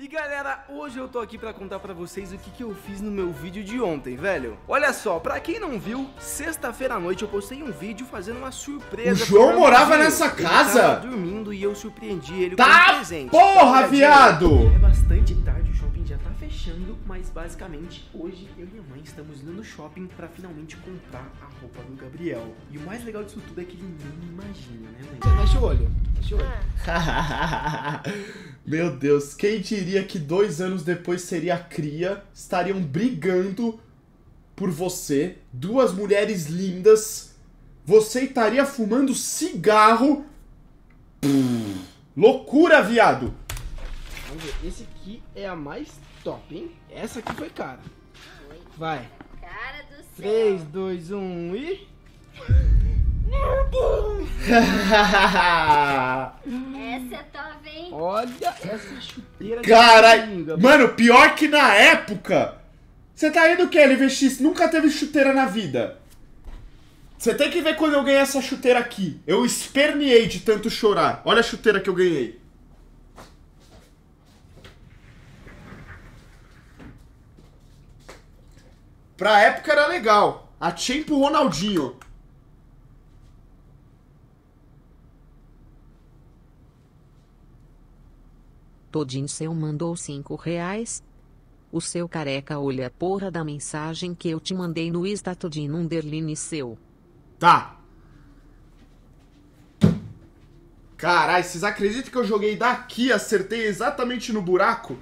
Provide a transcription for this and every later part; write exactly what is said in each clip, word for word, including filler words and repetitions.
galera, hoje eu tô aqui pra contar pra vocês o que, que eu fiz no meu vídeo de ontem, velho. Olha só, pra quem não viu, sexta-feira à noite eu postei um vídeo fazendo uma surpresa. O João morava nessa casa? Ele tava dormindo e eu surpreendi ele tá com um presente. Porra, viado! É bastante tarde, o shopping já tá fechando, mas basicamente hoje eu e minha mãe estamos indo no shopping pra finalmente comprar a roupa do Gabriel. E o mais legal disso tudo é que ele nem imagina, né, mãe? Fecha o olho, fecha o olho. Meu Deus, quem diria que dois anos depois seria a cria, estariam brigando por você, duas mulheres lindas, você estaria fumando cigarro. Pum, loucura, viado! Vamos ver, esse aqui é a mais top, hein? Essa aqui foi cara. Vai. Cara do céu. três, dois, um e... Essa é top, hein? Olha essa chuteira. Caralho, mano, pior que na época. Você tá indo o que, L V X? Nunca teve chuteira na vida. Você tem que ver quando eu ganhei essa chuteira aqui. Eu esperneei de tanto chorar. Olha a chuteira que eu ganhei. Pra época era legal. A Champ Ronaldinho. Todinho seu mandou cinco reais. O seu careca olha a porra da mensagem que eu te mandei no Insta Todinho underline seu. Tá. Caralho, vocês acreditam que eu joguei daqui e acertei exatamente no buraco?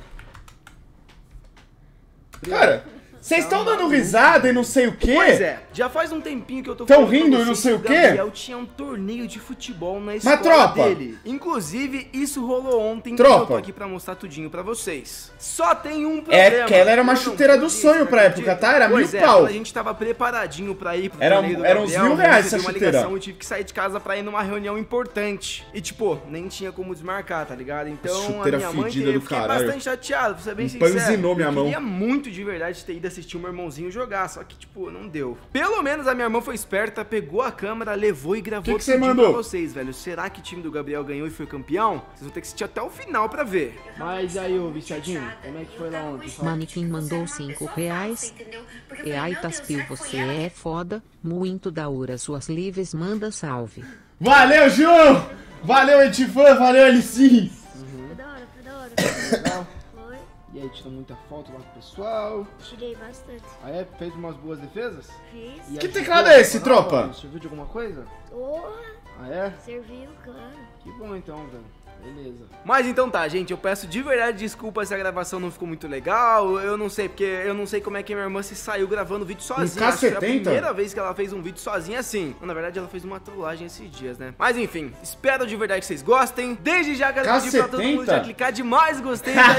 Cara, vocês estão dando risada e não sei o quê? Pois é, já faz um tempinho que eu tô Tão falando rindo pra e não vocês sei que o quê? Gabriel tinha um torneio de futebol na escola tropa. dele. Inclusive, isso rolou ontem Tropa. e eu tô aqui pra mostrar tudinho pra vocês. Só tem um problema. É, porque ela era uma Eu não chuteira do acredito, sonho não pra época, acredito. tá? Era Pois mil é, pau. quando a gente tava preparadinho pra ir pro Era- torneio do eram- Gabriel, eram uns mil reais eu recebi essa uma chuteira. ligação, eu tive que sair de casa pra ir numa reunião importante. E tipo, nem tinha como desmarcar, tá ligado? Então Chuteira a minha mãe fedida teve, do fiquei caralho. bastante chateado, pra ser bem sincero. Empanzinou minha eu mão. queria muito de verdade ter ido assistir o meu irmãozinho jogar, só que tipo, não deu. Pelo menos a minha irmã foi esperta, pegou a câmera, levou e gravou Que que você tudinho mandou? pra vocês, velho. Será que o time do Gabriel ganhou e foi campeão? Vocês vão ter que assistir até o final pra ver. Mas aí, ô viciadinho, como é que foi lá ontem? Manequim mandou cinco reais. E aí Taspil, você é foda. Muito da hora suas lives, manda salve. Valeu, João! Valeu, Edifan! Valeu, L C! Foi da hora, foi da hora. Legal. Foi. E aí, tirou muita foto lá pro pessoal. Tirei bastante. Aí, é, fez umas boas defesas? Fiz. E Que aí, teclado serviu é esse, alguma tropa? coisa? Serviu de alguma coisa? Porra, Ah, é? serviu, claro. Que bom então, velho. Beleza. Mas então tá, gente, eu peço de verdade desculpa se a gravação não ficou muito legal. Eu não sei, porque eu não sei como é que minha irmã se saiu gravando vídeo sozinha. K Acho que foi a setenta? primeira vez que ela fez um vídeo sozinha assim. Na verdade, ela fez uma trollagem esses dias, né? Mas enfim, espero de verdade que vocês gostem. Desde já quero pedir pra todo mundo já clicar de mais gostei, velho.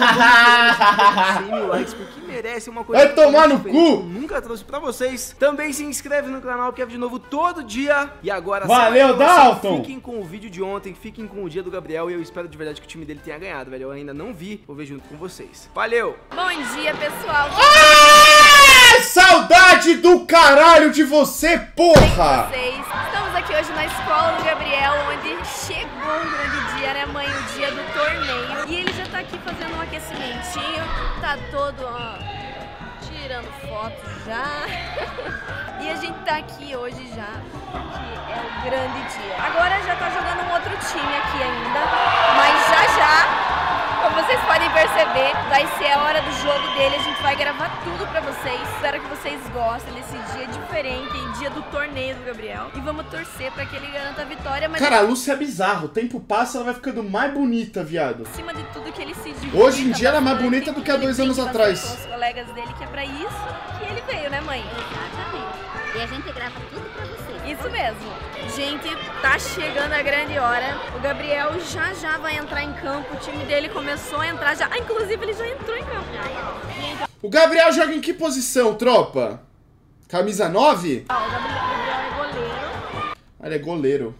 cem mil likes, porque merece uma coisa. Vai tomar no diferente que cu! eu nunca trouxe pra vocês. Também se inscreve no canal que é de novo todo dia. E agora, Valeu, sem enrolação, Dalton! Fiquem com o vídeo de ontem, fiquem com o dia do Gabriel e eu espero de verdade que o time dele tenha ganhado, velho. Eu ainda não vi, vou ver junto com vocês. Valeu! Bom dia, pessoal. Ah, saudade do caralho de você, porra! Vocês. Estamos aqui hoje na escola do Gabriel, onde chegou um grande dia, né, mãe? O dia do torneio. E ele já tá aqui fazendo um aquecimentinho. Tá todo, ó, tirando foto já. E a gente tá aqui hoje já, que é o grande dia. Agora já tá jogando um outro time aqui ainda, mas já já, como vocês podem perceber, vai ser a hora do jogo dele. A gente vai gravar tudo pra vocês. Espero que vocês gostem desse dia diferente, dia do torneio do Gabriel. E vamos torcer pra que ele garanta a vitória, mas Cara, a Lúcia é bizarro. O tempo passa, ela vai ficando mais bonita, viado. acima de tudo que ele se divirta Hoje em dia ela é mais bastante, bonita do que há ele dois brinca anos bastante atrás. com os colegas dele, que é pra isso que ele veio, né, mãe? Exatamente. E a gente grava tudo pra você. Isso mesmo. Gente, tá chegando a grande hora. O Gabriel já já vai entrar em campo. O time dele começou a entrar já. Ah, inclusive ele já entrou em campo. O Gabriel joga em que posição, tropa? Camisa nove? Ah, o Gabriel, o Gabriel é goleiro. Ah, ele é goleiro.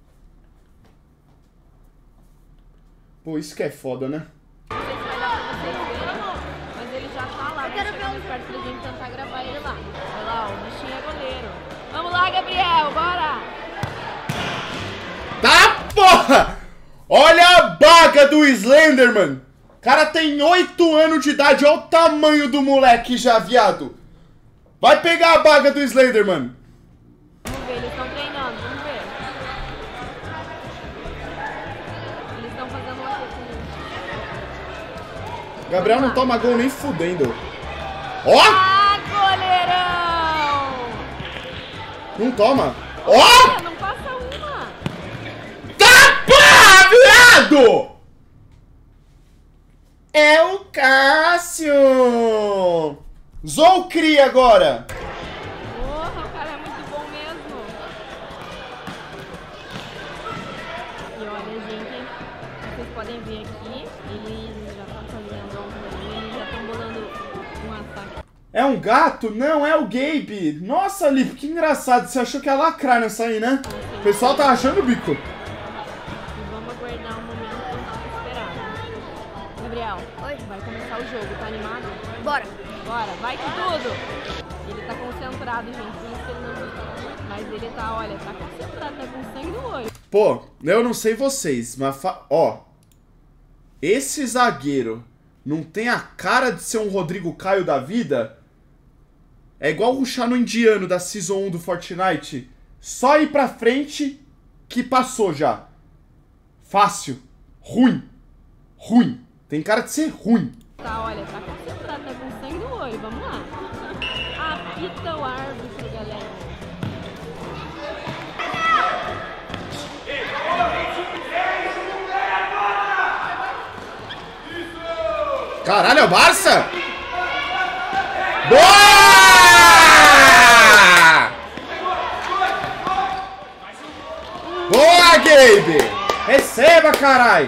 Pô, isso que é foda, né? Não sei se vai dar pra vocês verem, mas ele já tá lá. Eu quero ver um- perto pra gente tentar gravar ele lá. Olha lá, o bichinho é goleiro. Vamos lá, Gabriel, bora! Tá, porra! Olha a baga do Slenderman! cara tem oito anos de idade, olha o tamanho do moleque já, viado. Vai pegar a baga do Slenderman. Vamos ver, eles estão treinando, vamos ver. Eles estão fazendo uma coisa. Gabriel não toma gol nem fudendo. Ó! Ah, goleirão! Não toma. Ó! Não passa uma. Tá pá, viado! É o Cássio! Zou cria agora! Porra, o cara é muito bom mesmo. E olha, gente, vocês podem ver aqui, eles já estão fazendo um bolinho, eles já estão bolando um ataque. É um gato? Não, é o Gabe. Nossa, Lipe, que engraçado. Você achou que ia lacrar nessa aí, né? O pessoal tá achando o bico. E vamos aguardar um momento esperado. Gabriel, Oi. vai começar o jogo, tá animado? Bora. Bora, vai com tudo! Ele tá concentrado, gente, por isso que ele não... Mas ele tá, olha, tá concentrado, tá com sangue no olho. Pô, eu não sei vocês, mas... Fa... Ó, esse zagueiro não tem a cara de ser um Rodrigo Caio da vida? É igual rushar no indiano da Season um do Fortnite. Só ir pra frente que passou já. Fácil. Ruim. Ruim. Tem cara de ser ruim. Tá, olha, tá concentrado, tá com sangue no olho, vamos lá. Apita o árbitro, galera. Caralho, é o Barça? Boa! Boa, Gabe! Receba, carai!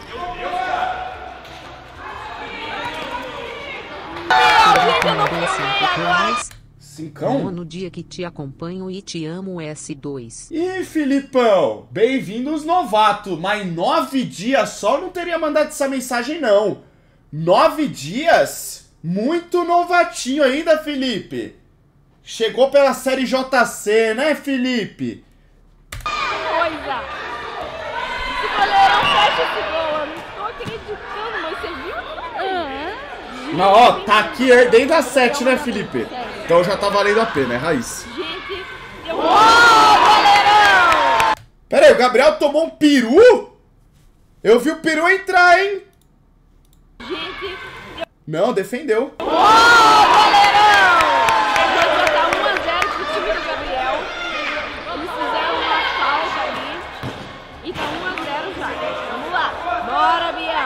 Cincão? No dia que te acompanho e te amo S dois. Ih, Filipão, bem-vindos novato, mas nove dias só não teria mandado essa mensagem não. Nove dias? Muito novatinho ainda, Felipe. Chegou pela série J C, né, Felipe? Coisa! Esse goleirão fecha esse gol, eu não tô acreditando, mas você viu? Mas ó, tá aqui dentro da sete, né, Felipe? Então já tá valendo a pena, é raiz. Gente, eu... Ô, goleirão! Pera aí, o Gabriel tomou um peru? Eu vi o peru entrar, hein? Gente, eu... Não, defendeu. Ô, goleirão! Gente, já tá um a zero pro time do Gabriel. Eles fizeram uma falta ali. E tá um a zero já. Vamos lá. Bora, Biel.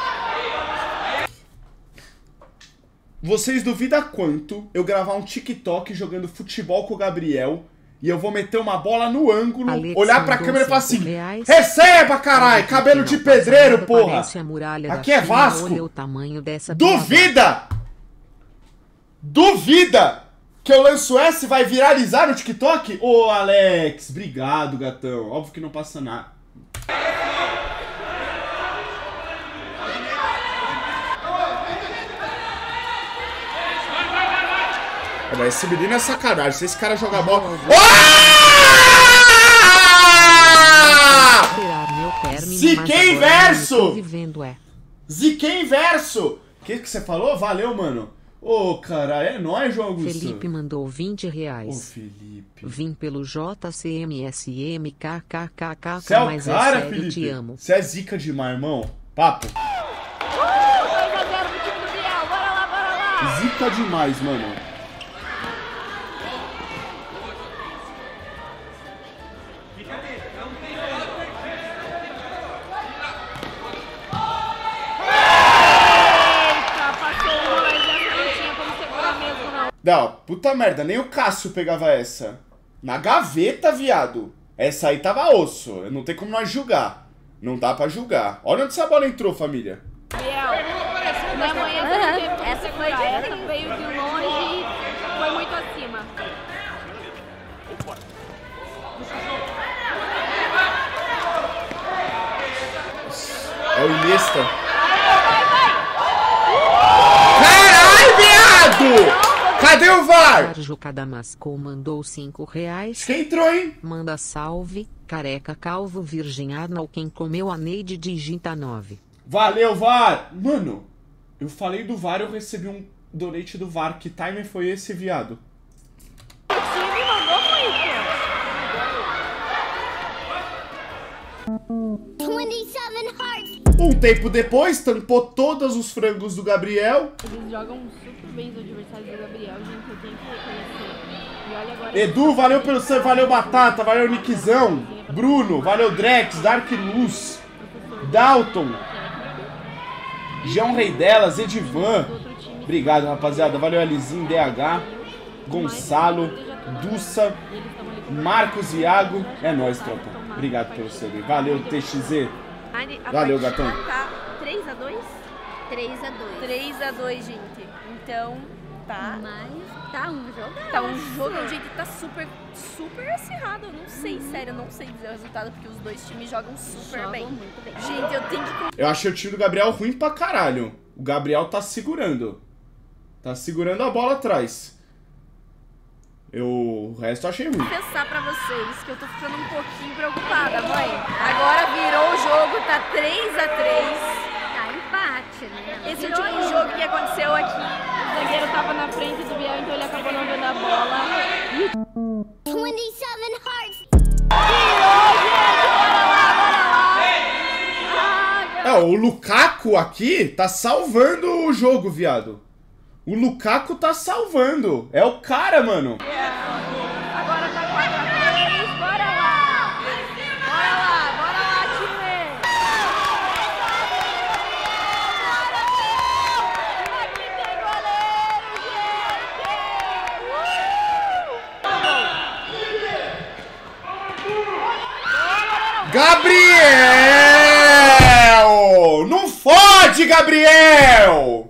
Vocês duvidam quanto eu gravar um TikTok jogando futebol com o Gabriel e eu vou meter uma bola no ângulo, Alex olhar pra mandou câmera e falar assim: cinco reais. receba, carai, cabelo de pedreiro, porra! Parece a muralha da Aqui é China, Vasco. olha o tamanho dessa Duvida! Duvida que eu lanço essa e vai viralizar no TikTok? Ô, Alex, obrigado, gatão. Óbvio que não passa nada. Mas esse menino é sacanagem. Se esse cara jogar bola... piada. Ziquei inverso! Vivendo é. Ziquei inverso! O que que você falou? Valeu, mano. Ô, oh, caralho, é nóis, João Augusto. Felipe mandou vinte Ô, reais. oh, Felipe. Vim pelo J C M S M K K K K Você é o mas cara, é sério, Felipe? te amo. Você é zica demais, irmão. Papo. dois a zero pro time do Biel. Bora lá, bora lá. Zica demais, mano. Não, puta merda, nem o Cássio pegava essa. Na gaveta, viado. Essa aí tava osso. Não tem como nós julgar. Não dá pra julgar. Olha onde essa bola entrou, família. Biel, na manhã você teve como Essa foi segurar. Essa diferente. veio de longe e foi muito acima. É o Iniesta. Caralho, viado! Cadê o V A R? Sérgio Cadamasco mandou cinco reais. Quem entrou, hein? Manda salve, careca calvo virgem Arnal quem comeu a Neide digita nove. Valeu, V A R! Mano, eu falei do V A R, eu recebi um donate do V A R. Que timer foi esse, viado? Você me mandou muito. Um tempo depois, tampou todos os frangos do Gabriel. Eles jogam super bem os adversários do Gabriel, gente, eu tenho que reconhecer. E olha agora... Edu, valeu pelo seu, valeu Batata, valeu Nickzão. Bruno, valeu Drex, Dark Luz, Dalton, João Rei delas, Edivan. Obrigado, rapaziada. Valeu Alizinho, D H, Gonçalo, Dussa, Marcos, Iago. É nóis, tropa. Obrigado pelo seu. Valeu, T X Z. Valeu, gatão. Tá três a dois? três a dois. três a dois, gente. Então, tá... Mas tá um jogo. Tá um jogo, gente, tá super, super acirrado. Eu não sei, Uhum. sério, eu não sei dizer o resultado, porque os dois times jogam super Jogam bem. muito bem. Gente, eu tenho que... Eu achei o time do Gabriel ruim pra caralho. O Gabriel tá segurando. Tá segurando a bola atrás. Eu... O resto eu achei ruim. confessar pra vocês que eu tô ficando um pouquinho preocupada, mãe. Agora virou o jogo, tá três a três. Tá empate, né? Esse Virou último ainda. jogo que aconteceu aqui, o zagueiro tava na frente do Biel, então ele acabou não dando a bola. E vinte e sete hearts. virou, gente! Bora lá, bora lá! Ah, É, o Lukaku aqui tá salvando o jogo, viado. O Lukaku tá salvando. É o cara, mano. agora tá quatro a três, bora lá! Bora lá, bora lá, time! Aqui tem goleiro, gente! Gabriel! Não fode, Gabriel!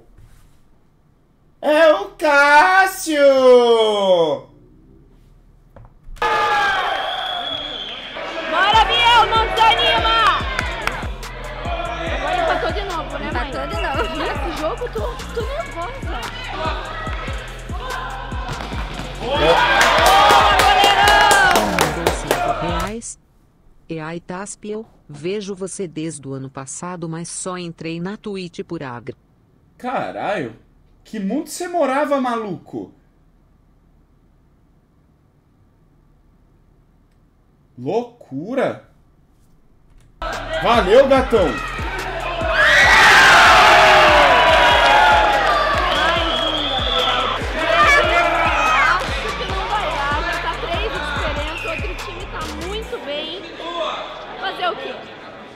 É o Cássio! Bora, Biel, não desanima! Agora empatou de novo, né, mãe? Empatou de novo. Esse jogo, tô, tô nervosa. Mandou cinco reais. E aí, Taspiel, vejo você desde o ano passado, mas só entrei na Twitch por agra. Caralho, que mundo você morava, maluco? Loucura! Valeu, gatão! Acho que não vai dar, já tá três de diferença, o outro time tá muito bem. Fazer o quê?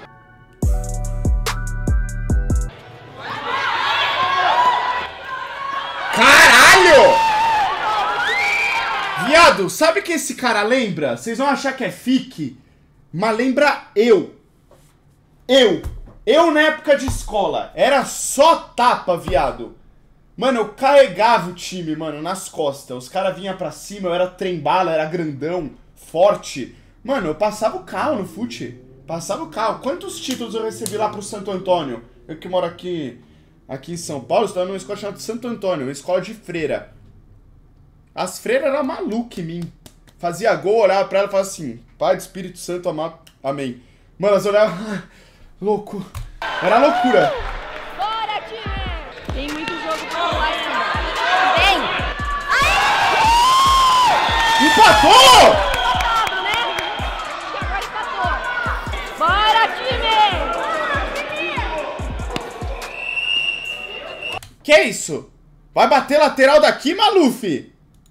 Caralho! Viado, sabe o que esse cara lembra? Vocês vão achar que é fique, mas lembra eu. Eu. Eu na época de escola. Era só tapa, viado. Mano, eu carregava o time, mano, nas costas. Os caras vinham pra cima, eu era trem-bala, era grandão, forte. Mano, eu passava o carro no fute. Passava o carro. Quantos títulos eu recebi lá pro Santo Antônio? Eu que moro aqui... Aqui em São Paulo, estava numa escola chamada Santo Antônio, uma escola de freira. As freiras eram malucas em mim. Fazia gol, olhava pra ela e falava assim: Pai do Espírito Santo, amar, amém. Mano, elas olhavam, louco. Era loucura. Bora, time! Tem muito jogo pra rolar ainda. Vem! Empatou! Empatado, né? Acho que agora empatou. Bora, time! Que é isso? Vai bater lateral daqui, Maluf?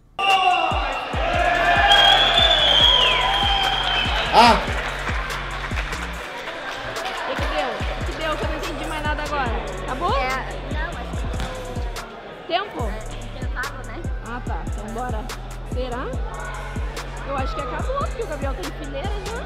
Ah, O que que deu? O que deu? Que eu não entendi mais nada agora. Acabou? É, não, acho que Tempo? é intervalo, né? Ah, tá. Então bora. Será? Eu acho que acabou, porque o Gabriel tá em fileira já.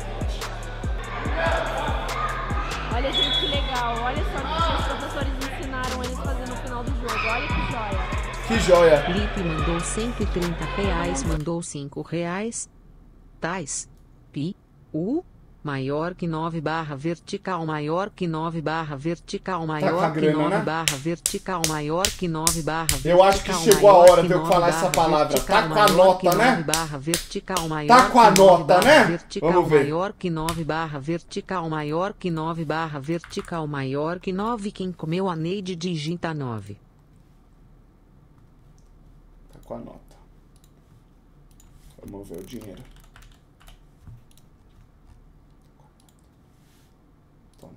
Olha, gente, que legal. Olha só o que os professores ensinaram eles fazendo no final do jogo. Olha que joia. que joia. Felipe mandou cento e trinta reais, mandou cinco reais. Tais. Pi. U. maior que nove barra vertical maior que nove barra vertical maior Tá que grana, nove né? barra vertical maior que nove barra vertical. Eu acho que chegou a hora de eu falar essa palavra. Tá com a nota, né? Barra vertical maior Tá com a que nove nota, barra né? Vertical Vamos ver. maior que nove barra vertical maior que nove barra vertical maior que nove. Quem comeu a Neide digita nove. Tá com a nota. Vamos ver o dinheiro. Toma.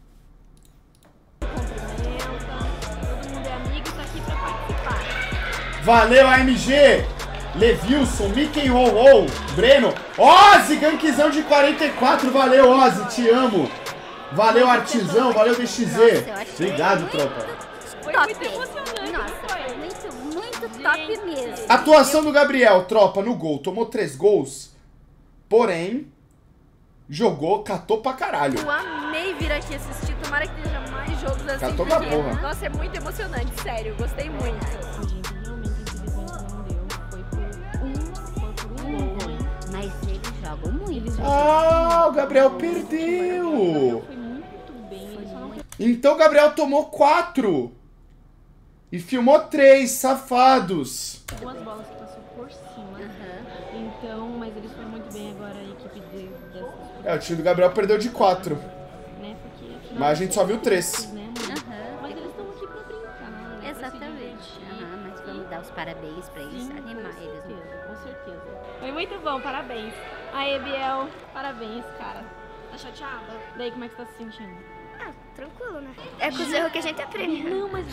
Todo mundo é amigo e tá aqui pra participar. Valeu, A M G! Levilson, Mickey Ho-Ho, Breno, Ozzy, gankzão de quarenta e quatro, valeu, Ozzy, te amo. Valeu, Artizão, valeu, D X Z. Nossa, eu achei Obrigado, muito tropa. Foi top. muito emocionante, não Nossa, foi? foi muito, muito top mesmo. Atuação do Gabriel, tropa, no gol. Tomou três gols, porém, jogou, catou pra caralho. Eu amei vir aqui assistir, tomara que tenha mais jogos assim, Catou pra porque, porra. nossa, é muito emocionante, sério, gostei muito. Gente, realmente, infelizmente não deu. Foi por um, foi por um gol. Mas eles jogam muito. Eles Ah, o Gabriel perdeu. Foi muito bem, ele só não Então o Gabriel tomou quatro. E filmou três, safados. duas bolas que passou por cima. Então, mas eles foram muito bem agora, a equipe de, dessas, É, o time do Gabriel perdeu de quatro. né? Porque afinal, Mas a gente só viu três. né, Aham. Mas eles estão aqui pra brincar, né? pra se Exatamente. divertir. Aham, mas vamos dar os parabéns pra eles, Sim, animar com eles. certeza, com certeza. Foi muito bom, parabéns. Aí, Biel, parabéns, cara. Tá chateada? Daí, como é que você tá se sentindo? Ah, tranquilo, né? É com os erros que a gente aprende. Não, mas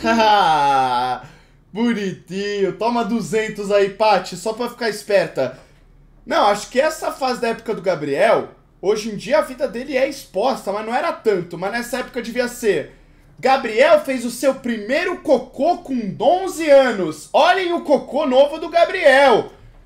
Bonitinho. Toma duzentos aí, Paty, só pra ficar esperta. Não, acho que essa fase da época do Gabriel, hoje em dia a vida dele é exposta, mas não era tanto. Mas nessa época devia ser. Gabriel fez o seu primeiro cocô com onze anos. Olhem o cocô novo do Gabriel.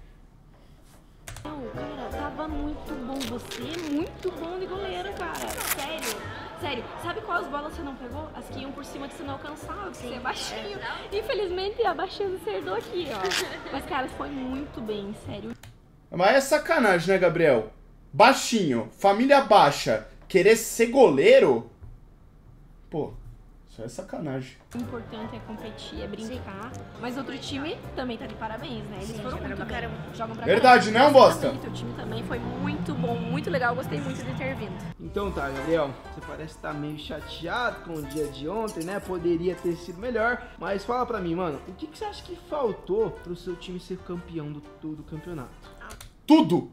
não, cara, tava muito bom. Você é muito bom de goleiro, cara. Sério. Sério, sabe quais bolas você não pegou? As que iam por cima que você não alcançava, que você é baixinho. Infelizmente, a baixinha você herdou aqui, ó. Mas, cara, foi muito bem, sério. Mas é sacanagem, né, Gabriel? Baixinho, família baixa, querer ser goleiro? Pô, isso é sacanagem. O importante é competir, é brincar. Mas outro time também tá de parabéns, né? Eles foram muito bem. Jogam pra Verdade, caramba. né, um bosta? Também, teu time também foi muito bom, muito legal. Gostei muito de ter vindo. Então tá, Gabriel, você parece estar meio chateado com o dia de ontem, né? Poderia ter sido melhor, mas fala pra mim, mano, o que, que você acha que faltou pro seu time ser campeão do, do, do campeonato? Tudo!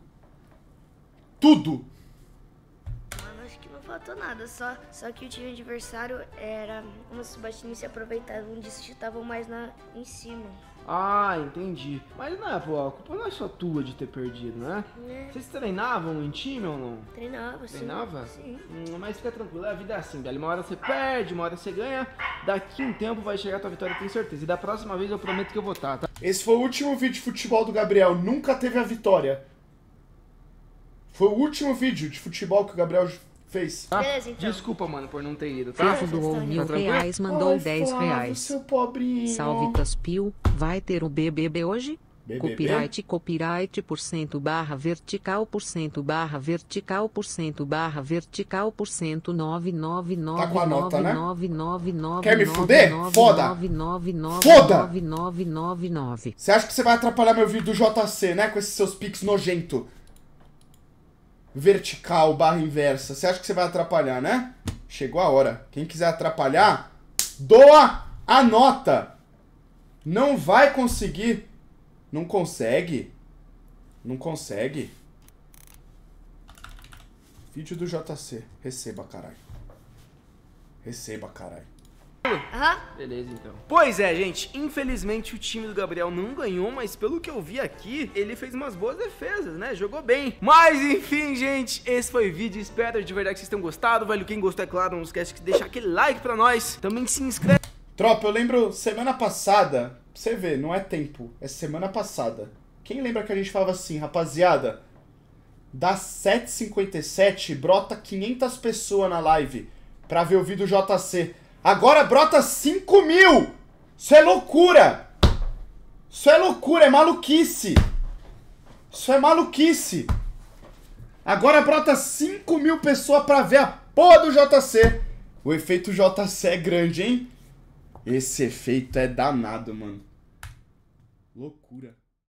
Tudo! Mano, acho que não faltou nada, só, só que o time adversário era como se os baixinhos se aproveitavam disso, chutavam mais na, em cima. Ah, entendi. Mas não é, pô, a culpa não é só tua de ter perdido, né? Né? Vocês treinavam em time ou não? Treinava, sim. Treinava? Sim. Hum, mas fica tranquilo, a vida é assim, velho. Uma hora você perde, uma hora você ganha. Daqui um tempo vai chegar a tua vitória, eu tenho certeza. E da próxima vez eu prometo que eu vou estar, tá? Esse foi o último vídeo de futebol do Gabriel. Nunca teve a vitória. Foi o último vídeo de futebol que o Gabriel fez. Tá? Beleza, então. Desculpa, mano, por não ter ido, tá? Fefo doou mil tranquilo? reais, mandou Ai, dez Flávio, reais. seu pobrinho. Salve Taspio, vai ter o B B B hoje? B B B? Copyright, copyright, por cento barra vertical, por cento barra vertical, por cento barra vertical, por cento nove nove nove Tá com a nota, né? nove nove nove Quer me nove fuder? nove Foda! nove nove nove Foda! nove nove nove nove. Você acha que você vai atrapalhar meu vídeo do J C, né? Com esses seus pics nojento. Vertical, barra inversa. Você acha que você vai atrapalhar, né? Chegou a hora. Quem quiser atrapalhar, doa a nota. Não vai conseguir. Não consegue. Não consegue. Vídeo do J C. Receba, caralho. Receba, caralho. Aham. Beleza, então. Pois é, gente, infelizmente o time do Gabriel não ganhou, mas pelo que eu vi aqui, ele fez umas boas defesas, né? Jogou bem. Mas enfim, gente, esse foi o vídeo. Espero de verdade que vocês tenham gostado, velho. Quem gostou, é claro, não esquece de deixar aquele like pra nós. Também se inscreve. Tropa, eu lembro semana passada, pra você ver, não é tempo, é semana passada. Quem lembra que a gente falava assim, rapaziada, das sete e cinquenta e sete brota quinhentas pessoas na live pra ver o vídeo J C. Agora brota cinco mil! Isso é loucura! Isso é loucura, é maluquice! Isso é maluquice! Agora brota cinco mil pessoas pra ver a porra do J C. O efeito J C é grande, hein? Esse efeito é danado, mano. Loucura.